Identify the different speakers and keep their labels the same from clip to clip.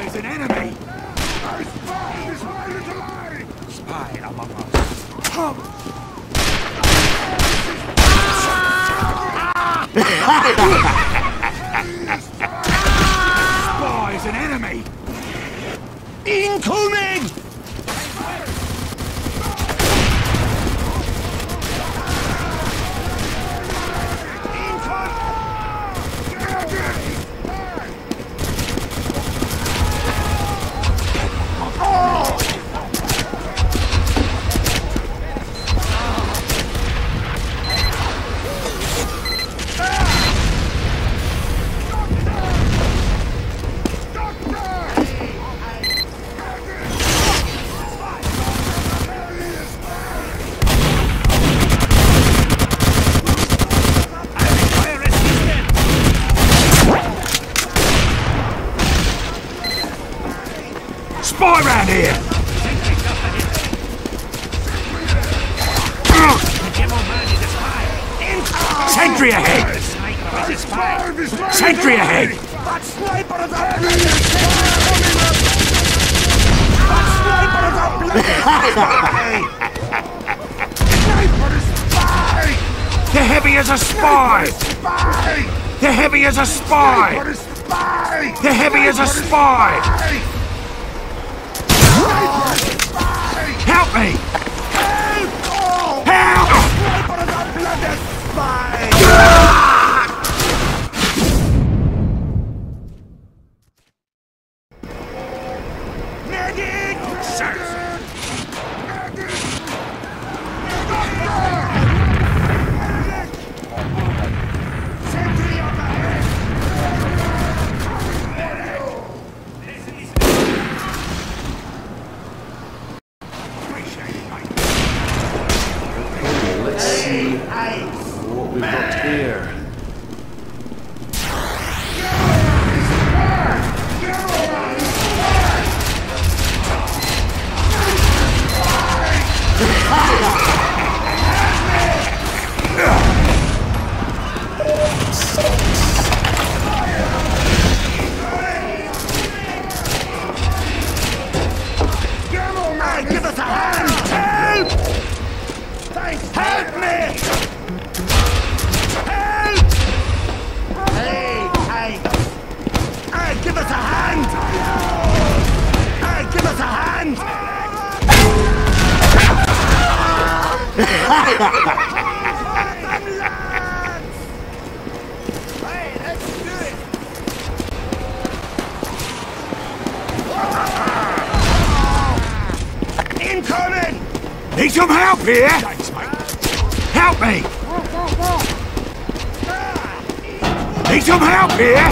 Speaker 1: Spy's an enemy!
Speaker 2: I spy this my little eye!
Speaker 1: Spy among us. Spy's an enemy!
Speaker 3: Incoming!
Speaker 1: Spy round here! Sentry ahead! Sentry ahead!
Speaker 3: That sniper is a That sniper is a Sniper is spy!
Speaker 1: The heavy is a spy!
Speaker 3: Spy!
Speaker 1: The heavy is a spy!
Speaker 3: Sniper is spy!
Speaker 1: The heavy is a spy! Help me!
Speaker 3: Help! Oh!
Speaker 1: Help!
Speaker 3: Sniper is a bloody spy! Medic! Sentry on the head!
Speaker 4: Let's see what we've got here.
Speaker 3: Give us a hand! Help! Thanks! Help me! Help! Hey! Hey, give us a hand! Hey, give us a hand! Hey, let's do it! Incoming!
Speaker 1: Need some help here! Help me! Need some help here!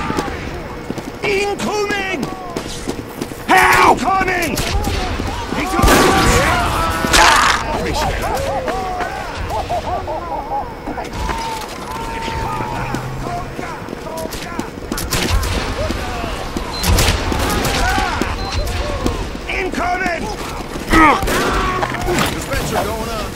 Speaker 3: Incoming!
Speaker 1: Help!
Speaker 3: Incoming!
Speaker 1: Need some help here!
Speaker 3: Incoming!
Speaker 2: Dispenser going up.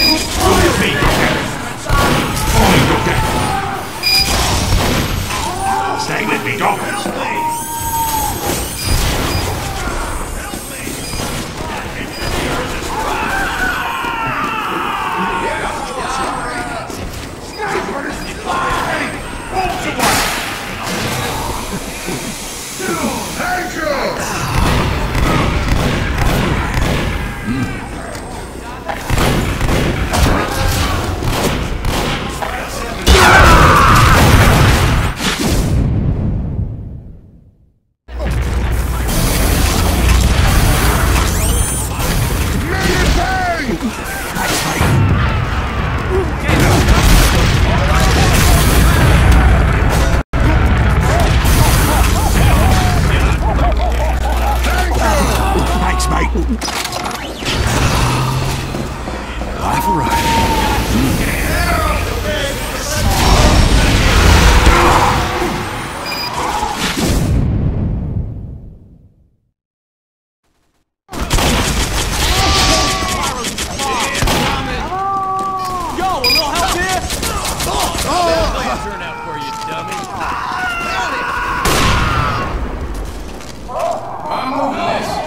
Speaker 1: Stay with me, Doc.
Speaker 2: Thank you!
Speaker 1: Thanks, mate. Life right.
Speaker 5: Turn out for you, dummy. I'm moving this.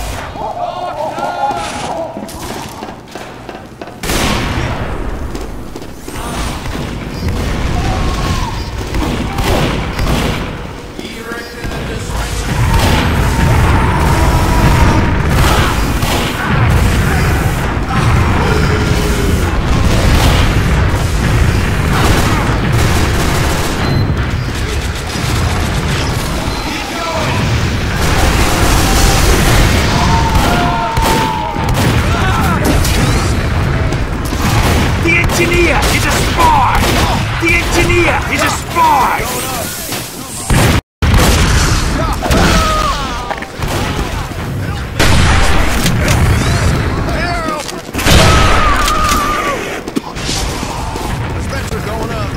Speaker 1: The engineer is a spy! The engineer is a spy!
Speaker 3: Spencer going up.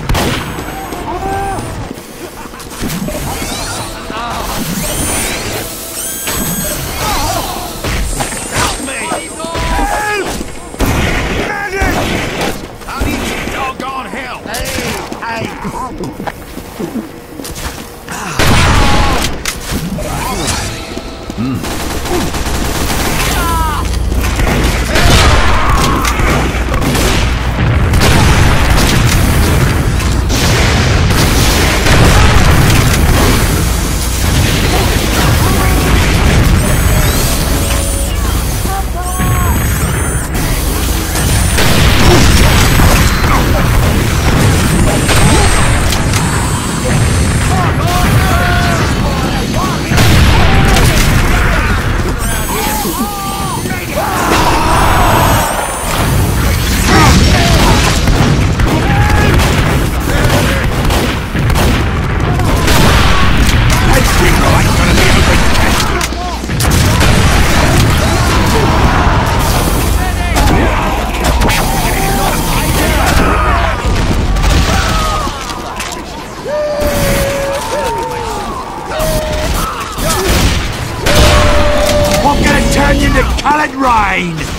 Speaker 3: Help me! I need some doggone help!
Speaker 1: I'm gonna turn you into colored rain!